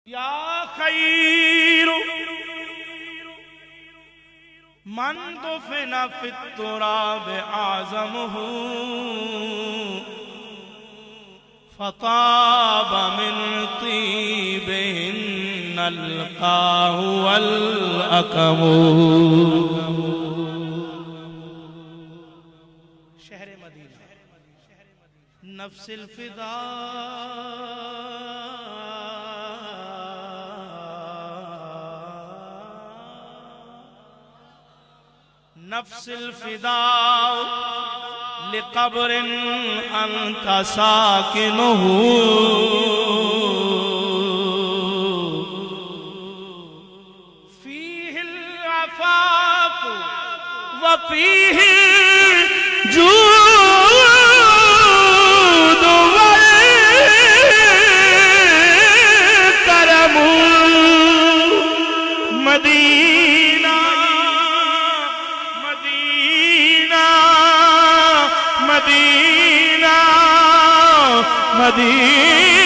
یا خیر من دفن فی التراب اعظمہ فطاب من طیبہن القاہ والاکم. شہر مدینہ نفس الفداء نفس الفداء لقبر انت ساکنہ فیہ العفاف وفیہ الجود والکرم. مدینہ مدینہ مدینہ